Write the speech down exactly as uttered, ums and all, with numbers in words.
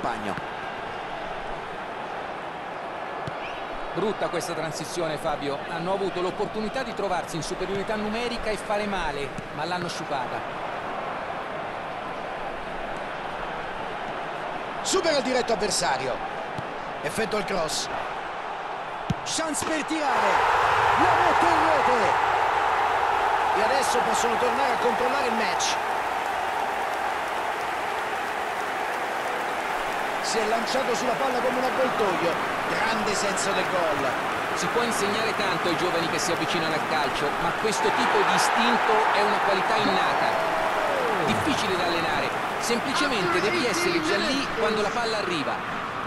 compagno. Brutta questa transizione, Fabio. Hanno avuto l'opportunità di trovarsi in superiorità numerica e fare male, ma l'hanno sciupata. Supera il diretto avversario. Effettua il cross. Chance per tirare. La mette in rete. E adesso possono tornare a controllare il match. Si è lanciato sulla palla come un avvoltoio. Grande senso del gol. Si può insegnare tanto ai giovani che si avvicinano al calcio, ma questo tipo di istinto è una qualità innata. Difficile da allenare, semplicemente devi essere già lì quando la palla arriva.